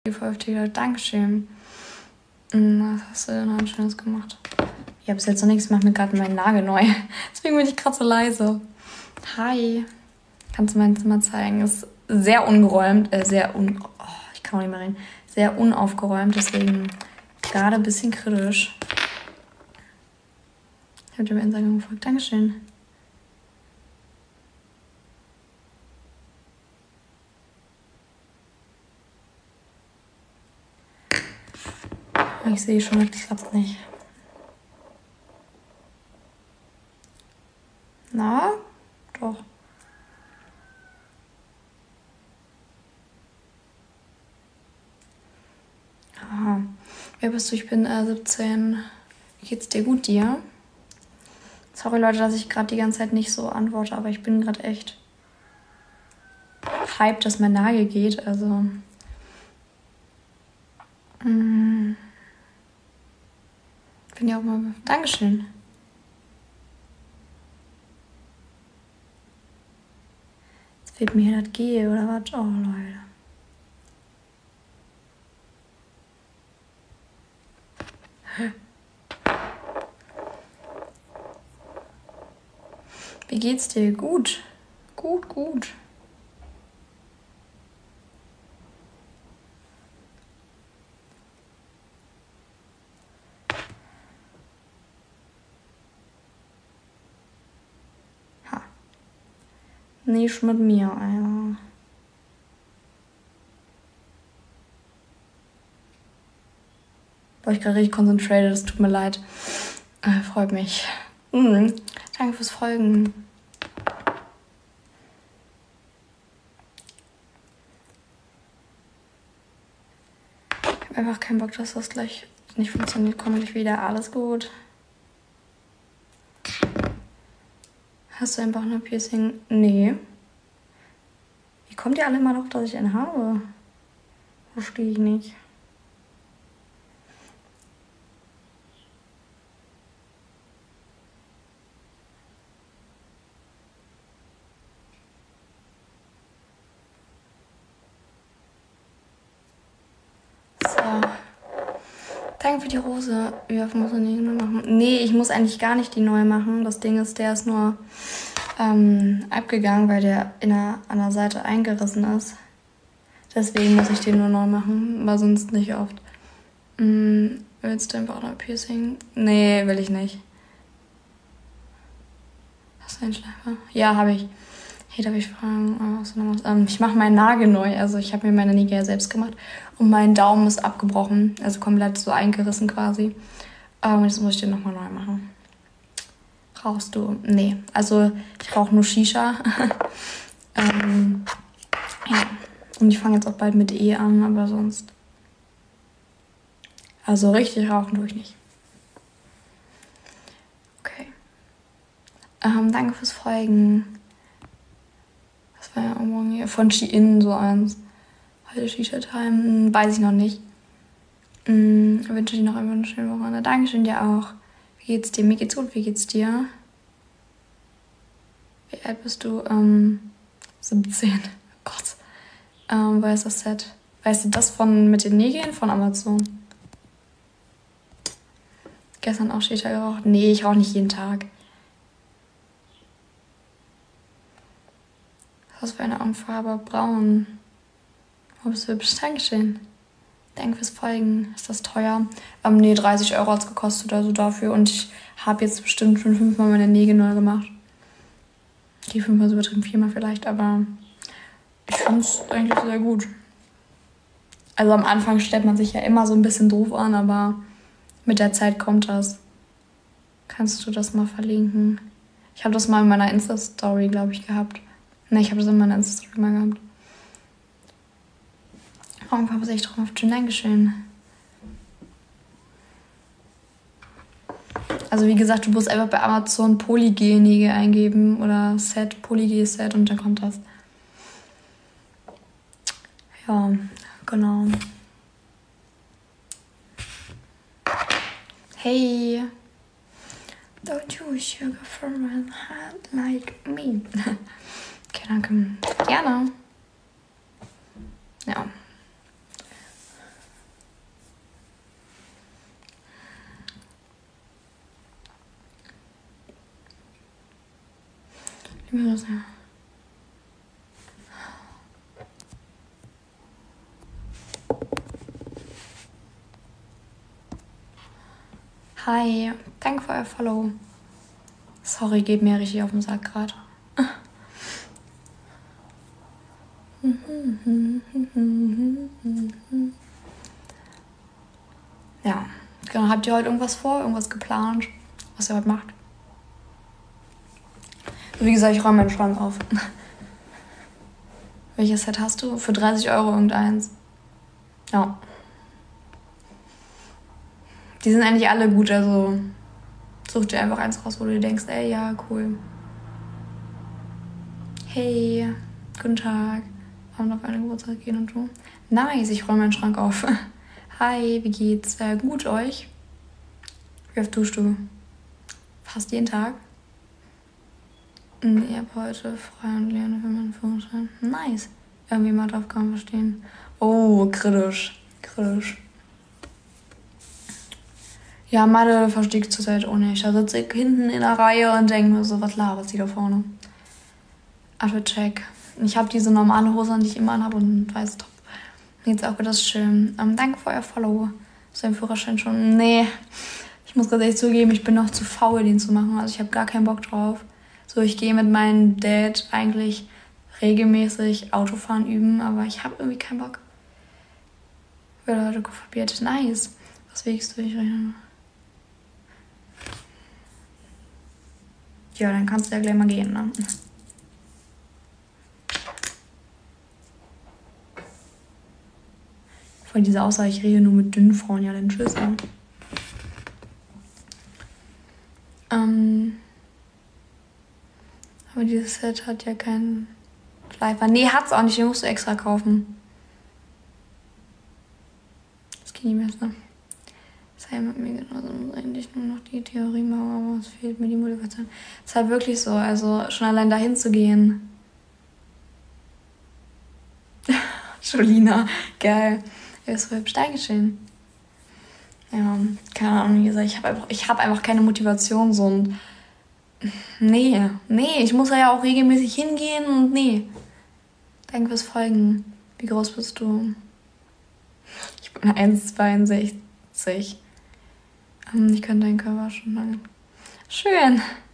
veröffentlicht. Dankeschön. Was hast du denn heute Schönes gemacht? Ich habe jetzt noch nichts gemacht, mir gerade meinen Nagel neu. Deswegen bin ich gerade so leise. Hi. Kannst du mein Zimmer zeigen? Ist sehr ungeräumt. Ich kann auch nicht mehr reden. Sehr unaufgeräumt, deswegen gerade ein bisschen kritisch. Ich habe dir bei Instagram gefolgt. Dankeschön. Ich sehe schon, das klappt nicht. Na, doch. Aha. Wer bist du? Ich bin 17. Wie geht's dir? Gut, dir? Sorry, Leute, dass ich gerade die ganze Zeit nicht so antworte, aber ich bin gerade echt hyped, dass mein Nagel geht. Also. Bin ja auch mal. Dankeschön. Jetzt fehlt mir hier das G oder was? Oh, Leute. Wie geht's dir? Gut. Gut. Ha. Nicht mit mir, Alter. Boah, ich gerade richtig concentrated, das tut mir leid. Freut mich. Danke fürs Folgen. Ich habe einfach keinen Bock, dass das gleich nicht funktioniert. Komme gleich wieder. Alles gut. Hast du ein Bauchnabel-Piercing? Nee. Wie kommt ihr alle immer drauf, dass ich einen habe? Verstehe ich nicht. Danke für die Rose. Wie oft muss man die neu machen? Nee, ich muss eigentlich gar nicht die neu machen. Das Ding ist, der ist nur abgegangen, weil der an der Seite eingerissen ist. Deswegen muss ich den nur neu machen, aber sonst nicht oft. Willst du einfach noch Piercing? Nee, will ich nicht. Hast du einen Schleifer? Ja, habe ich. Hey, darf ich fragen? Ich mache meinen Nagel neu. Also ich habe mir meine Nägel ja selbst gemacht. Und mein Daumen ist abgebrochen. Also komplett so eingerissen quasi. Jetzt muss ich den nochmal neu machen. Rauchst du? Nee. Also ich rauche nur Shisha. Ja. Und ich fange jetzt auch bald mit E an, aber sonst. Also richtig rauchen tue ich nicht. Okay. Danke fürs Folgen. Das war ja irgendwo hier von Shein so eins. Heute Shisha-Time, weiß ich noch nicht. Ich wünsche dir noch einfach eine schöne Woche. Dankeschön dir auch. Wie geht's dir? Mir geht's gut. Wie geht's dir? Wie alt bist du? 17. Oh Gott. Woher ist das Set? Weißt du das mit den Nägeln von Amazon? Gestern auch Shisha geraucht? Nee, ich rauche nicht jeden Tag. Was für eine Augenfarbe? Braun. Oh, bist du hübsch? Dankeschön. Danke fürs Folgen. Ist das teuer? Nee, 30 Euro hat es gekostet, also dafür. Und ich habe jetzt bestimmt schon 5-mal meine Nägel neu gemacht. Die 5-mal so übertrieben, 4-mal vielleicht, aber ich finde es eigentlich sehr gut. Also am Anfang stellt man sich ja immer so ein bisschen doof an, aber mit der Zeit kommt das. Kannst du das mal verlinken? Ich habe das mal in meiner Insta-Story, glaube ich, gehabt. Ne, ich habe das in meiner Insta-Story mal gehabt. Augenfarbe sehe ich drauf. Schön, Dankeschön. Also wie gesagt, du musst einfach bei Amazon Polygel-Nägel eingeben oder Polygel-Set und dann kommt das. Ja, genau. Hey. Don't you sugar from my heart like me. Okay, danke. Gerne. Ja. Hi, danke für euer Follow. Sorry, geht mir richtig auf den Sack gerade. Ja, genau. Habt ihr heute irgendwas vor? Irgendwas geplant? Was ihr heute macht? Wie gesagt, ich räume meinen Schrank auf. Welches Set hast du? Für 30 Euro irgendeins. Ja. Die sind eigentlich alle gut, also such dir einfach eins raus, wo du dir denkst, ey, ja, cool. Hey, guten Tag. Haben auf einen Geburtstag gehen und so. Nice, ich räume meinen Schrank auf. Hi, wie geht's? Gut euch? Wie oft duschst du? Fast jeden Tag? Ich habe heute frei und lerne für meinen Führerschein. Nice. Irgendwie Matheaufgaben verstehen. Oh, kritisch. Kritisch. Ja, Mathe verstehe ich zurzeit auch nicht. Da sitze ich hinten in der Reihe und denke mir so, was labert sie da vorne? Outfit-Check. Ich habe diese normale Hose, die ich immer anhabe, und ein weißes Top. Mir geht's auch gut, das ist schön. Danke für euer Follow. Ist dein Führerschein schon? Nee. Ich muss ganz ehrlich zugeben, ich bin noch zu faul, den zu machen. Also ich habe gar keinen Bock drauf. So, ich gehe mit meinem Dad eigentlich regelmäßig Autofahren üben, aber ich habe irgendwie keinen Bock. Würde heute probiert. Nice. Was wiegst du? Ja, dann kannst du ja gleich mal gehen, ne? Voll diese Aussage, ich rede nur mit dünnen Frauen, ja, dann tschüss, ne? Aber dieses Set hat ja keinen Schleifer. Nee, hat's auch nicht, den musst du extra kaufen. Das geht nicht mehr so. Sei mit mir genauso, muss eigentlich nur noch die Theorie machen, aber es fehlt mir die Motivation. Es ist halt wirklich so, also schon allein dahin zu gehen. Jolina, geil. Er ist so hübsch, Dankeschön. Ja, keine Ahnung, wie gesagt, ich hab einfach keine Motivation, so und nee, ich muss ja auch regelmäßig hingehen und nee. Danke fürs Folgen. Wie groß bist du? Ich bin 1,62. Ich könnte deinen Körper schon lange. Schön.